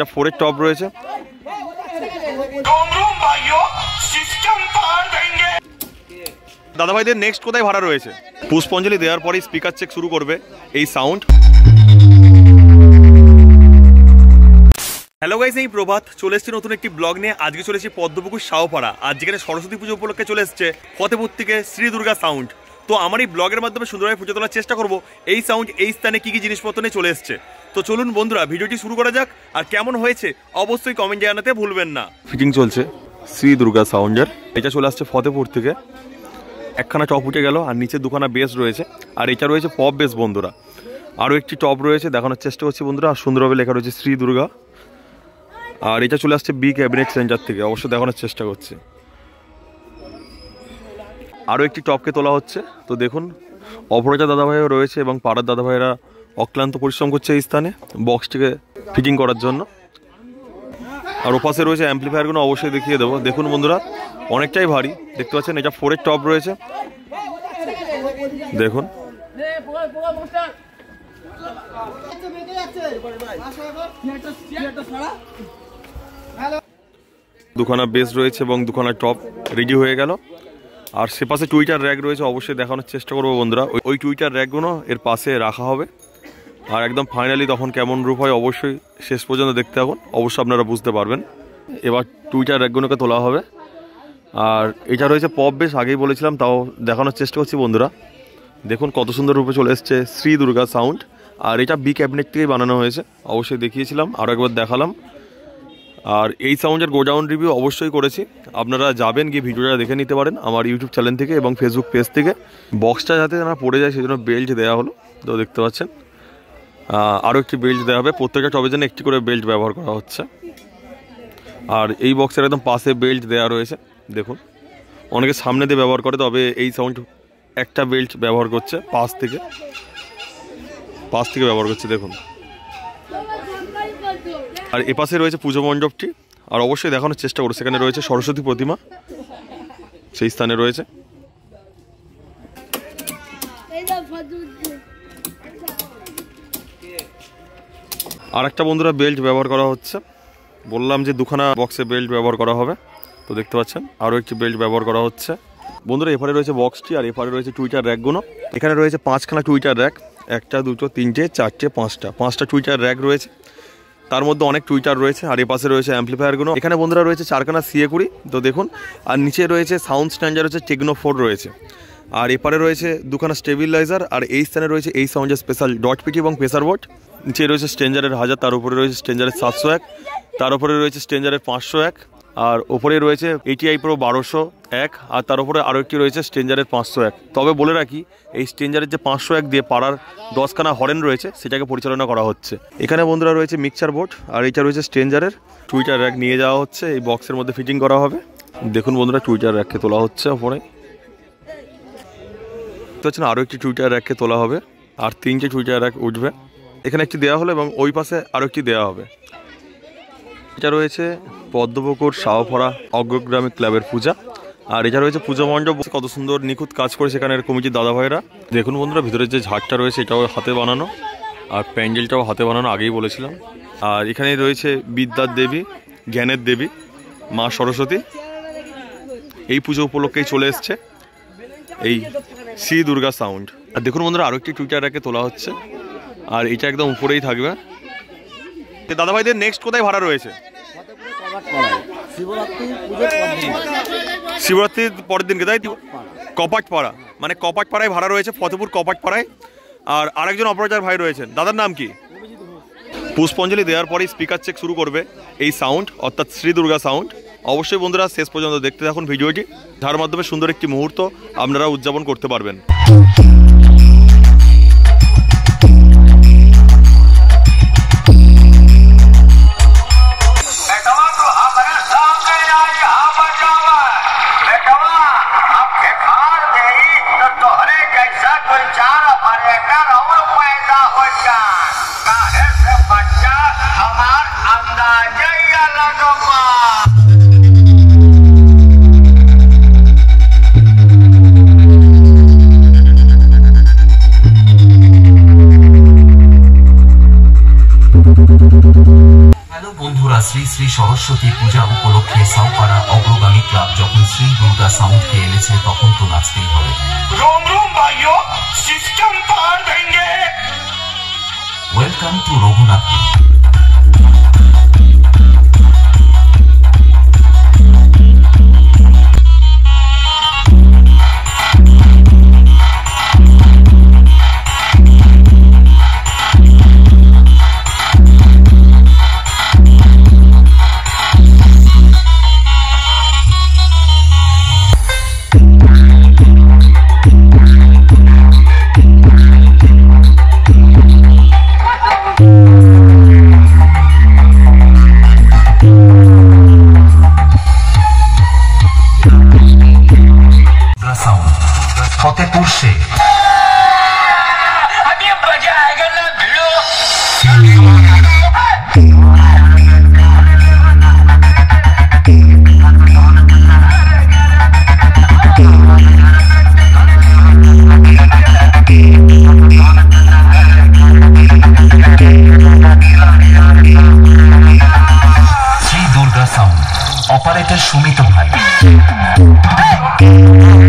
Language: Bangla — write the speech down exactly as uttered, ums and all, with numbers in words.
এটা ফোরের টপ রয়েছে। দাদা ভাইদের নেক্সট কোথায় ভাড়া রয়েছে? পুষ্পাঞ্জলি দেওয়ার পরেই স্পিকার চেক শুরু করবে এই সাউন্ড। হ্যালো গাইস, এই প্রভাত চলে এসেছি নতুন একটি ব্লগ নিয়ে। আজকে চলেছি পদ্মপুকুর শাহপাড়া। আজ যেখানে সরস্বতী পুজো উপলক্ষে চলে এসছে ফতেপুর থেকে শ্রী দুর্গা সাউন্ড। তো আমার এই ব্লগের মাধ্যমে সুন্দরভাবে ফুটে তোলার চেষ্টা করব এই সাউন্ড এই স্থানে কী কী জিনিসপত্র নিয়ে চলে এসছে। তো চলুন বন্ধুরা ভিডিওটি শুরু করা যাক। আর কেমন হয়েছে অবশ্যই কমেন্ট জানাতে ভুলবেন না। ফিটিং চলছে শ্রী দুর্গা সাউন্ডের। এটা চলে আসছে ফতেপুর থেকে। একখানা টপ উঠে গেল আর নিচে দুখানা বেস রয়েছে। আর এটা রয়েছে পপ বেস বন্ধুরা। আরও একটি টপ রয়েছে, দেখানোর চেষ্টা করছি বন্ধুরা। আর সুন্দরভাবে লেখা রয়েছে শ্রী দুর্গা। আর এটা চলে আসছে বি ক্যাবিনেট সেন্টার থেকে, অবশ্যই দেখানোর চেষ্টা করছে। আরও একটি টপকে তোলা হচ্ছে। তো দেখুন অপরাজা দাদাভাইও রয়েছে এবং পাড়ার দাদাভাইরা অক্লান্ত পরিশ্রম করছে এই স্থানে বক্সটিকে ফিটিং করার জন্য। আর ওপাশে রয়েছে অ্যাম্পলিফায়ারগুলো, অবশ্যই দেখিয়ে দেবো। দেখুন বন্ধুরা অনেকটাই ভারী, দেখতে পাচ্ছেন। এটা ফোরের টপ রয়েছে, দেখুন। দুখানা বেস রয়েছে এবং দুখানা টপ রেডি হয়ে গেল। আর সে পাশে টুইটার র্যাক রয়েছে, অবশ্যই দেখানোর চেষ্টা করবো বন্ধুরা। ওই টুইটার র্যাকগুলো এর পাশে রাখা হবে। আর একদম ফাইনালি তখন কেমন রূপ হয় অবশ্যই শেষ পর্যন্ত দেখতে থাকুন, অবশ্যই আপনারা বুঝতে পারবেন। এবার টুইটার র্যাকগুলোকে তোলা হবে। আর এটা রয়েছে পপ বেস, আগেই বলেছিলাম, তাও দেখানোর চেষ্টা করছি বন্ধুরা। দেখুন কত সুন্দর রূপে চলে এসছে শ্রী দুর্গা সাউন্ড। আর এটা বি ক্যাবিনেট থেকেই বানানো হয়েছে, অবশ্যই দেখিয়েছিলাম, আরও একবার দেখালাম। আর এই সাউন্ডের গোডাউন রিভিউ অবশ্যই করেছি, আপনারা যাবেন গিয়ে ভিডিওটা দেখে নিতে পারেন আমার ইউটিউব চ্যানেল থেকে এবং ফেসবুক পেজ থেকে। বক্সটা যাতে না পড়ে যায় সেজন্য বেল্ট দেওয়া হলো, তো দেখতে পাচ্ছেন। আরও একটি বেল্ট দেওয়া হবে, প্রত্যেকটা টবের জন্য একটি করে বেল্ট ব্যবহার করা হচ্ছে। আর এই বক্সের একদম পাশে বেল্ট দেওয়া রয়েছে, দেখুন। অনেকে সামনে দিয়ে ব্যবহার করে, তবে এই সাউন্ড একটা বেল্ট ব্যবহার করছে পাশ থেকে পাশ থেকে ব্যবহার করছে, দেখুন। আর এপাশে রয়েছে পুজো মণ্ডপটি। আর অবশ্যই দেখানোর চেষ্টা করো, সেখানে রয়েছে সরস্বতী প্রতিমা, সেই স্থানে রয়েছে। আর একটা বন্ধুরা বেল্ট ব্যবহার করা হচ্ছে, বললাম যে দুখানা বক্সে বেল্ট ব্যবহার করা হবে, তো দেখতে পাচ্ছেন। আরও একটি বেল্ট ব্যবহার করা হচ্ছে বন্ধুরা। এপারে রয়েছে বক্সটি আর এপারে রয়েছে টুইটার র্যাকগুলো। এখানে রয়েছে পাঁচখানা টুইটার র্যাক, একটা দুটো তিনটে চারটে পাঁচটা পাঁচটা টুইটার র্যাক রয়েছে। তার মধ্যে অনেক টুইটার রয়েছে। আর এপাশে রয়েছে অ্যাম্পলিফায়ারগুলো। এখানে বন্ধুরা রয়েছে চারখানা সিএ কুড়ি, তো দেখুন। আর নিচে রয়েছে সাউন্ড স্ট্যান্ডার হচ্ছে টেকনো ফোর রয়েছে। আর এপারে রয়েছে দুখানা স্টেবিলাইজার। আর এই স্থানে রয়েছে এই সাউন্ডের স্পেশাল ডট পিটি এবং প্রেসার বোর্ড। নিচে রয়েছে স্ট্রেঞ্জারের হাজার, তার উপরে রয়েছে স্ট্রেঞ্জারের সাতশো এক, তার উপরে রয়েছে স্ট্রেঞ্জারের পাঁচশো এক, আর ওপরে রয়েছে এটিআই প্রো বারোশো এক, আর তার উপরে আরও একটি রয়েছে স্ট্রেঞ্জারের পাঁচশো এক। তবে বলে রাখি এই স্ট্রেঞ্জারের যে পাঁচশো এক দিয়ে পাড়ার দশখানা হরেন রয়েছে সেটাকে পরিচালনা করা হচ্ছে। এখানে বন্ধুরা রয়েছে মিক্সচার বোর্ড। আর এটা রয়েছে স্ট্রেঞ্জারের টুইটার র্যাক, নিয়ে যাওয়া হচ্ছে এই বক্সের মধ্যে ফিটিং করা হবে। দেখুন বন্ধুরা টুইটার র্যাককে তোলা হচ্ছে ওপরে, দেখছেন। আরও একটি টুইটার র্যাককে তোলা হবে আর তিনটে টুইটার র্যাক উঠবে। এখানে একটি দেওয়া হলো এবং ওই পাশে আরও একটি দেওয়া হবে। এটা রয়েছে পদ্মপুকুর শাহপাড়া অগ্রগ্রামী ক্লাবের পূজা। আর এটা রয়েছে পুজো মণ্ডপ, কত সুন্দর নিখুঁত কাজ করে সেখানের কমিটির দাদা ভাইরা। দেখুন বন্ধুরা ভিতরে যে ঝাড়টা রয়েছে এটাও হাতে বানানো, আর প্যান্ডেলটাও হাতে বানানো, আগেই বলেছিলাম। আর এখানে রয়েছে বিদ্যার দেবী, জ্ঞানের দেবী মা সরস্বতী। এই পুজো উপলক্ষেই চলে এসছে এই শ্রী দুর্গা সাউন্ড। আর দেখুন বন্ধুরা আরও একটি টুইটার র্যাকে তোলা হচ্ছে। আর এটা একদম উপরেই থাকবে। দাদা ভাইদের নেক্সট কোথায় ভাড়া রয়েছে? শিবরাত্রির পরের দিনকে, তাই কপাটপাড়া, মানে কপাটপাড়ায় ভাড়া রয়েছে, ফতেপুর কপাটপাড়ায়। আর আরেকজন অপারেটর ভাই রয়েছেন, দাদার নাম কি? পুষ্পাঞ্জলি দেওয়ার পরেই স্পিকার চেক শুরু করবে এই সাউন্ড, অর্থাৎ শ্রী দুর্গা সাউন্ড। অবশ্যই বন্ধুরা শেষ পর্যন্ত দেখতে থাকুন ভিডিওটি, যার মাধ্যমে সুন্দর একটি মুহূর্ত আপনারা উদযাপন করতে পারবেন। বন্ধুরা, শ্রী শ্রী সরস্বতী পূজা উপলক্ষে সাউপাড়া অগ্রগামী ক্লাব যখন শ্রী দুর্গা সাউন্ডকে এনেছে তখন তো নাচতেই হবে। Welcome to Raghunathpur. फतेहपुर से अभी मजा आएगा ना भिड़ो। श्री दुर्गा साउंड, ऑपरेटर सुमित भाई।